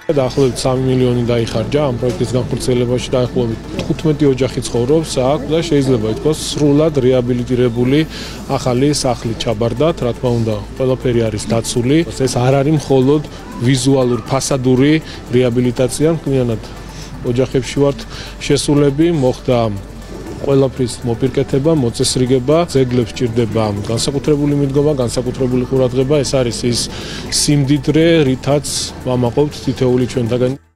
დაახლოებით 3 მილიონი დაიხარჯა ამ პროექტის განხორციელებაში, დაახლოებით 15 ოჯახი ცხოვრობს აქ და შეიძლება ითქვას სრულად რეაბილიტირებული ახალი სახლი ჩაბარდათ, რა თქმა უნდა, ყველაფერი არის დაცული. ეს არ არის მხოლოდ ვიზუალური ფასადური რეაბილიტაცია, მთლიანად ოჯახებში ვართ შესულები, მოხდა ყველაფრის მოპირკეთება, მოწესრიგება, ძეგლებს ჭირდება განსაკუთრებული მიდგომა, განსაკუთრებული ყურადღება, ეს არის ის სიმდიდრე, რითაც ვამაყობთ თითოეული ჩვენთაგანი.